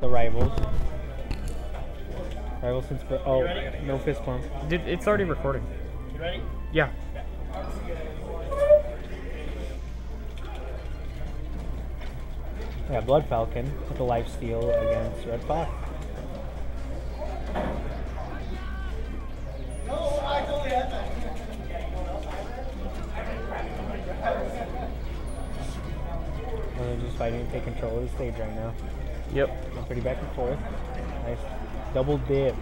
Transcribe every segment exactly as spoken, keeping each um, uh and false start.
the rivals. Rivals since oh no fist bump. Did, it's already recording. You ready? Yeah. Yeah, Blood Falcon with the life steal against Red Fox. Well, they're just fighting to take control of the stage right now. Yep. Going pretty back and forth. Nice double dip.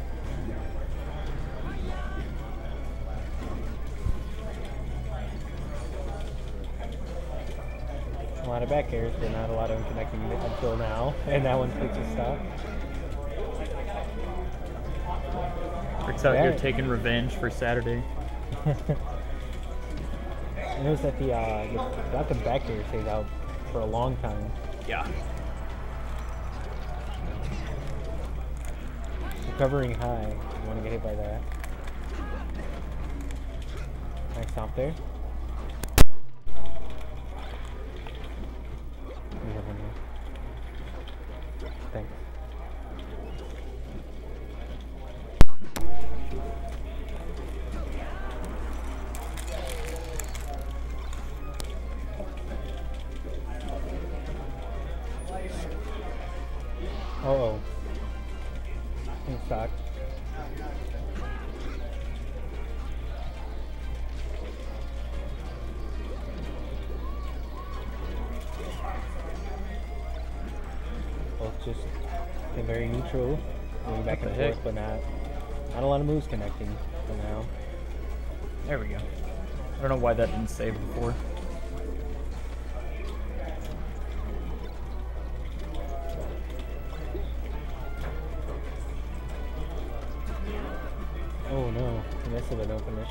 A lot of back airs, but not a lot of them connecting until now. And that one takes a stop. Rick's out Yeah. here taking revenge for Saturday. I noticed that the, uh, the Falcon back air stays out for a long time. Yeah. Recovering high. You want to get hit by that. Nice stomp there. We have one here. Thanks. Uh oh. In stock. Both just been very neutral, moving back and forth, but not not a lot of moves connecting for now. There we go. I don't know why that didn't save before. Oh no, he missed it, but no finish.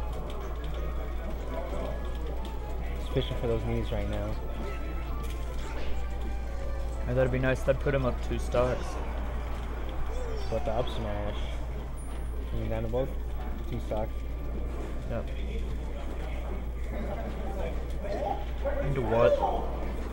Just fishing for those knees right now. And that'd be nice. That'd put him up two stocks. But the up smash, coming down to both two stocks. Yep. Into what?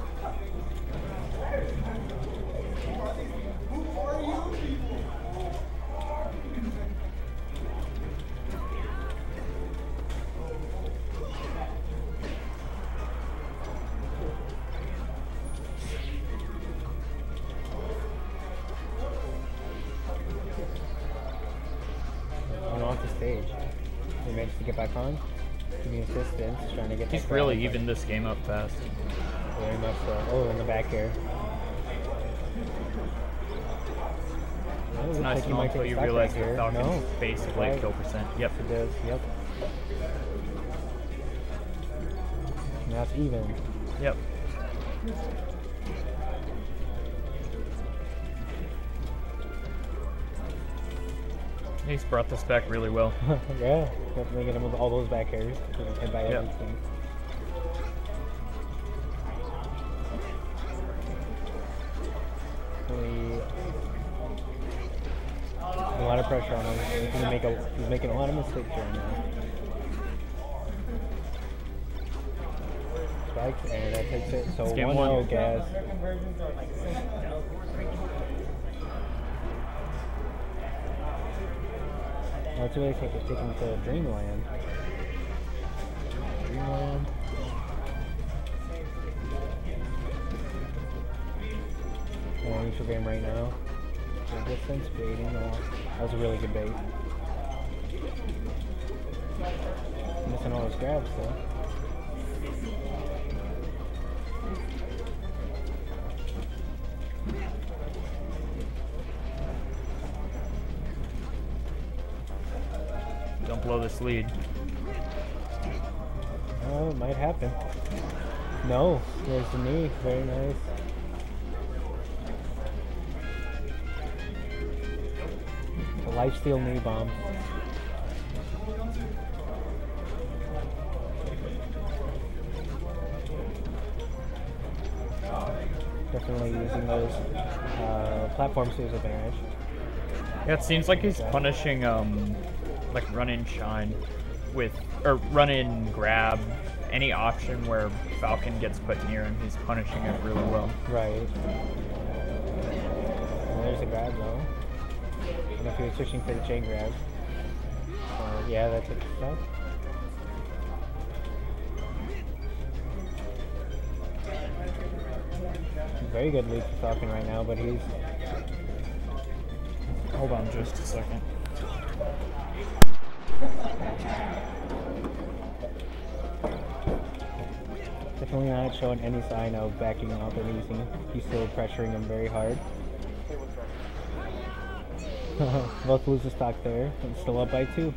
Went off the stage. He managed to get back on. Give me assistance, trying to get He's that really crowd, evened this game up fast. but Very much so. Oh, in the back air. Oh, It's looks nice like he and all might until take you stock realize right the here. Falcon's No. basically Right. kill percent. Yep. It does, yep. Now it's even. Yep. He's brought this back really well. Yeah, definitely get him with all those back airs. Hit by Yep. everything. Really, a lot of pressure on him. He's gonna make a. He's making a lot of mistakes right now. Spikes and that takes it. So It's game one one. oh gas. Oh, it's really take it, take him to Dreamland. Dreamland. Yeah, neutral game right now. Good distance, baiting. Oh, that was a really good bait. Missing all those grabs though. Don't blow this lead. Oh, it might happen. No, there's the knee. Very nice. The lifesteal knee bomb. Definitely using those uh, platforms to his advantage. Yeah, it seems like he's punishing um, like run in shine with or run in grab. Any option where Falcon gets put near him, he's punishing it really well. Right. there's a grab though. I don't know if he was switching for the chain grab. So yeah, that's it. Stuff. Very good lead for Falcon right now, but he's... Hold on just a second. Definitely not showing any sign of backing off or anything. He's still pressuring him very hard. Both lose the stock there, and still up by two.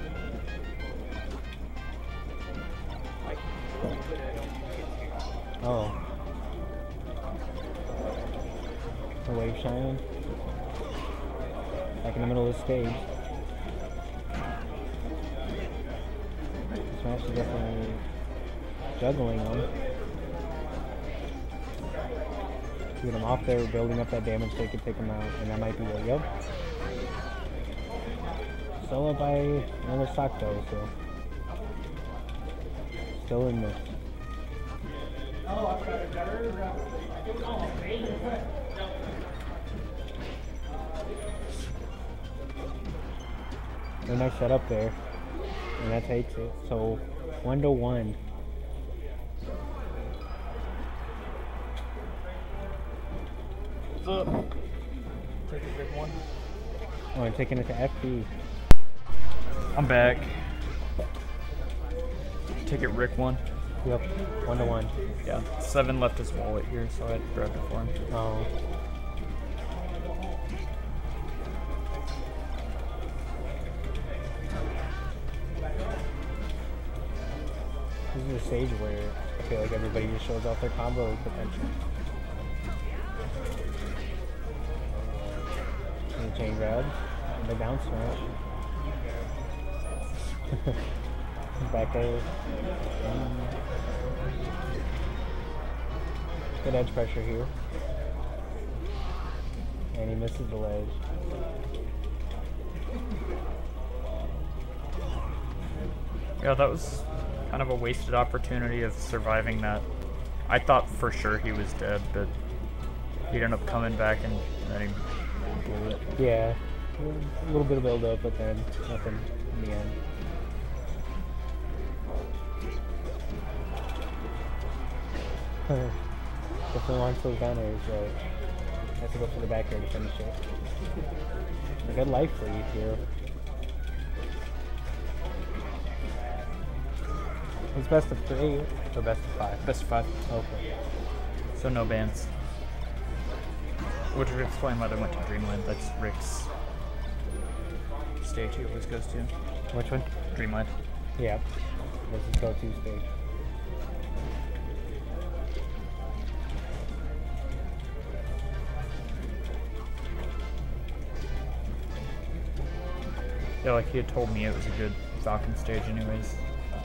Oh. The wave shine. Back in the middle of the stage. Smash is definitely juggling him. Get him off there, building up that damage so they could take him out, and that might be the yep. Solo by another stock though, so still in this. A nice setup there, and that takes it. So one to one. What's up? Take a big one. Oh, I'm taking it to F B. I'm back. Ticket Rick one. Yep, one to one. Yeah, Seven left his wallet here, so I grabbed it for him. Oh. This is a stage where I feel like everybody just shows off their combo potential. And the chain grab, and the down smash. Back air. Um, good edge pressure here. And he misses the ledge. Yeah, that was kind of a wasted opportunity of surviving that. I thought for sure he was dead, but he ended up coming back and then he blew it. Yeah, a little bit of build up, but then nothing in the end. Definitely wants those down airs, so has to go for the back air to finish it. A good life lead here. It's best of three or best of five? Best of five. Okay. So no bans. Which would explain why they went to Dreamland. That's Rick's stage he always goes to. Which one? Dreamland. Yeah. This is go-to stage. Yeah, like he had told me it was a good Falcon stage anyways.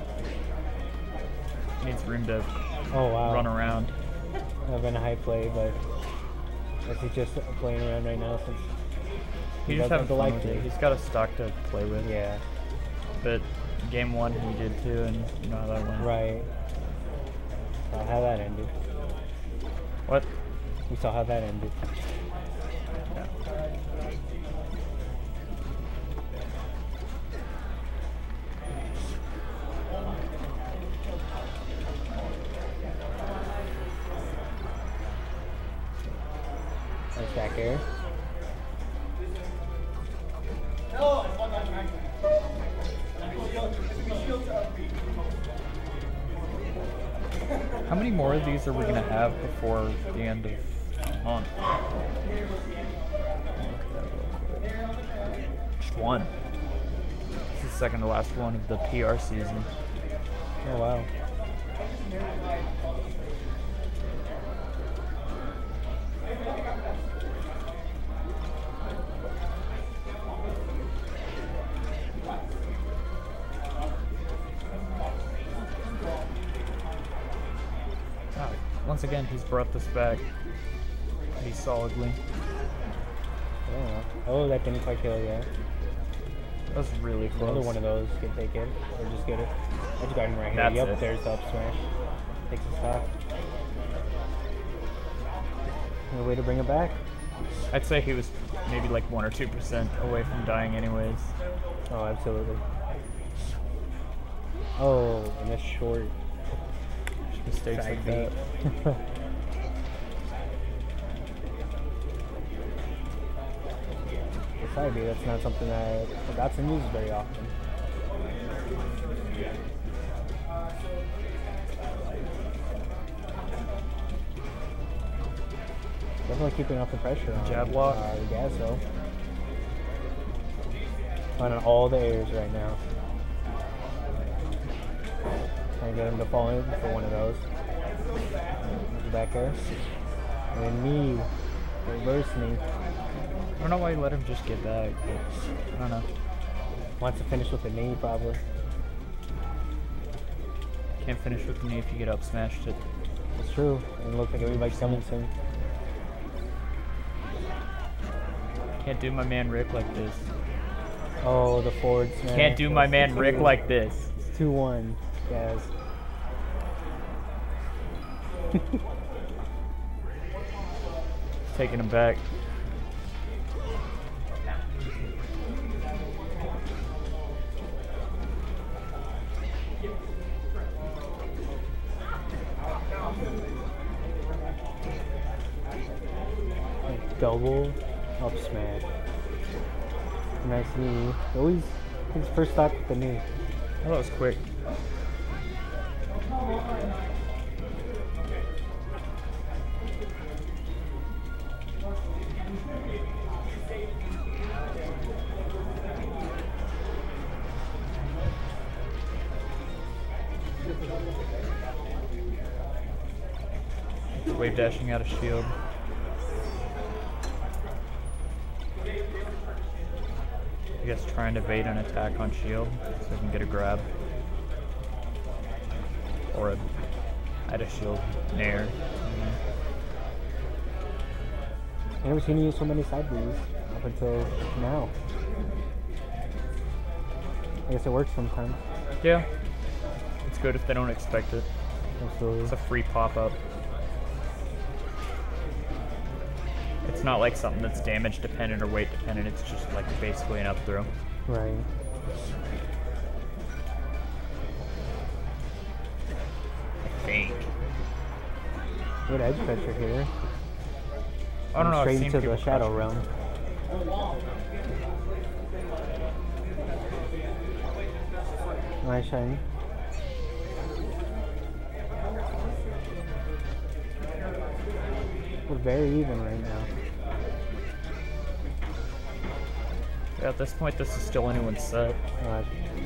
Needs room to oh, wow. run around. I've been a high play, but is he just playing around right now since he, he just having fun like with it. He's got a stock to play with. Yeah. But game one he did too, and you know how that went. Right. Saw how that ended. What? We saw how that ended. Yeah. Nice back air. How many more of these are we gonna have before the end of the month? Just one. This is the second to last one of the P R season. Oh wow. Once again, he's brought this back pretty solidly. Yeah. Oh, that didn't quite kill yet. That was really close. Another one of those could take it, or just get it. Edge guarding right here. That's Yep, it. there's the up smash. Takes a stock. No way to bring it back. I'd say he was maybe like one or two percent away from dying anyways. Oh, absolutely. Oh, and that's short. Mistakes Side like B. that. The side B, that's not something that Dotson uses very often. Definitely keeping up the pressure on Jab lock. Uh, Gasso. Finding all the airs right now. Trying to get him to fall in for one of those. There's back air. And then knee. Reverse knee. I don't know why you let him just get back, but I don't know. Wants to finish with the knee, probably. Can't finish with the knee if you get up smashed it. It's true. And it looks like everybody's coming soon. Can't do my man Rick like this. Oh, the forward smash. Can't do my man Rick like this. It's two one, guys. Taking him back. Double up smash. Nice knee. Always his first stop with the knee. Oh, that was quick. Wave dashing out of shield. I guess trying to bait an attack on shield so he can get a grab. Or a, at a shield nair. I've never seen you use so many side Bs up until now. I guess it works sometimes. Yeah. It's good if they don't expect it. Absolutely. It's a free pop-up. It's not like something that's damage dependent or weight dependent, it's just like basically an up throw. Right. I think. Good edge pressure here. I don't know, I've Straight seen into the people shadow crush realm. Nice shiny. We're very even right now. Yeah, at this point, this is still anyone's set. Uh,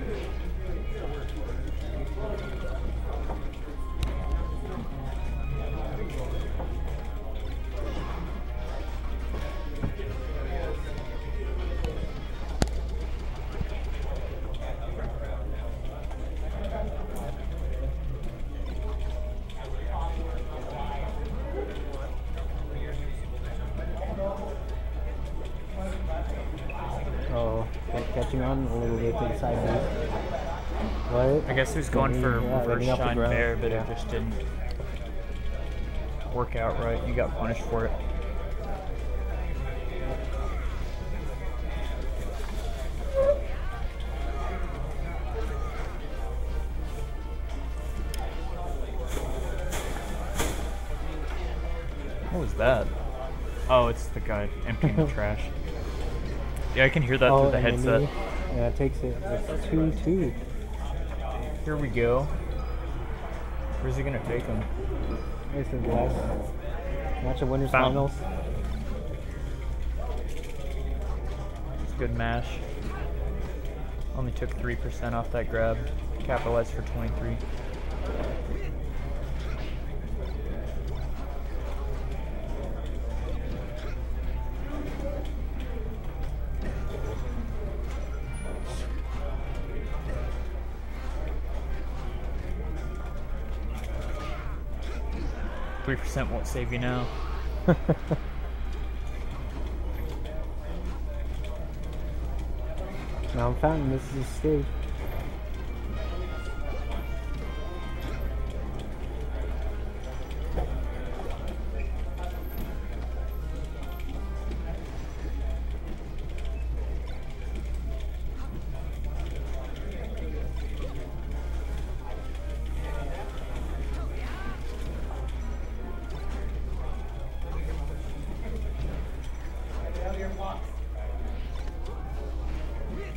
Oh, catching on a little bit to the side boost. What? I guess he was going for Yeah, reverse landing off the shine ground. bear, but Yeah. it just didn't work out right. You got punished for it. What was that? Oh, it's the guy emptying the trash. Yeah, I can hear that Oh, through the and the headset. knee. Yeah, it takes it. It's two two. Here we go. Where's he gonna take him? This is the last match of winners Fountain. finals. It's a good mash. Only took three percent off that grab. Capitalized for twenty-three. Three percent won't save you now. Now I'm fountain. This is a stage.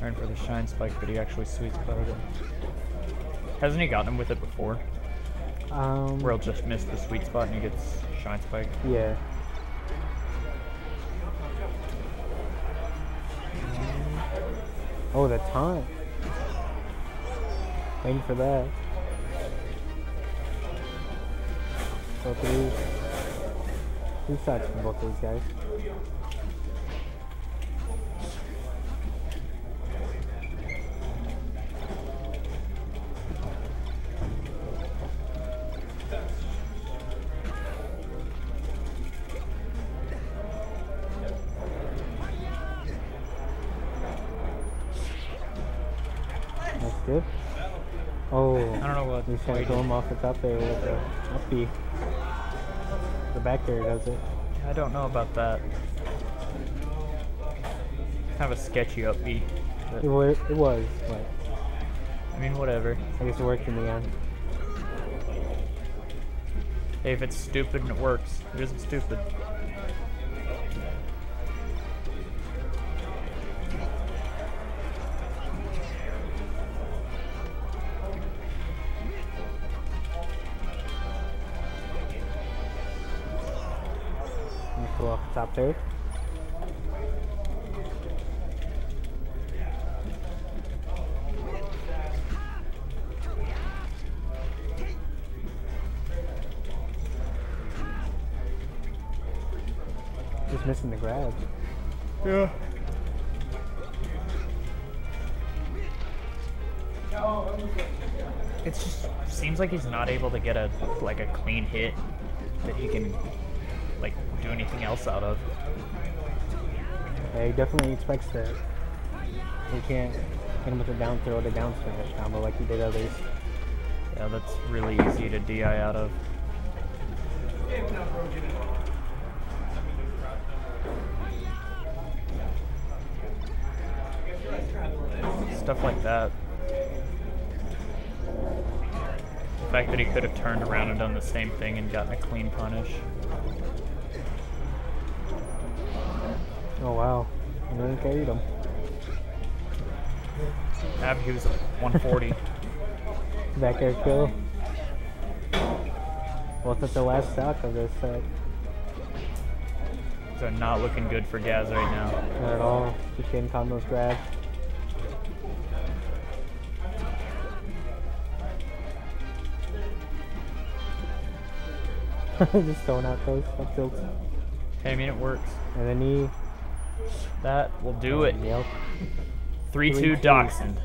Trying for the shine spike, but he actually sweet spotted it. Hasn't he gotten him with it before? Um, Where he'll just miss the sweet spot and he gets shine spike? Yeah. Oh, the taunt. Waiting for that. So three. Two sides from both these guys. That's good. Oh, I don't know what. he's trying to kill him off the top there with the up B. The back there does it. I don't know about that. Kind of a sketchy up B. It was, it was, but I mean, whatever. I guess it worked in the end. Hey, if it's stupid and it works, it isn't stupid. Go off the top there. Just missing the grab. Yeah. It just seems like he's not able to get a like a clean hit that he can like do anything else out of. Yeah, he definitely expects that. He can't hit him with a down throw, the down smash combo like he did others. Yeah, that's really easy to D I out of. Stuff like that. The fact that he could have turned around and done the same thing and gotten a clean punish. Oh wow, and then carried him. Ab, he was one forty. Back air kill. Well, that's the last stock of this set. So not looking good for Gaz right now. Not at all. Just getting combos grabbed. Just throwing out those up tilts. Hey, I mean, it works. And then he. That will do it. Yep. three two Dachshund.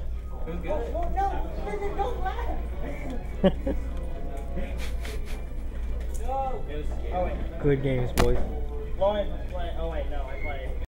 Good games, boys. Well, I play, oh wait, no, I play.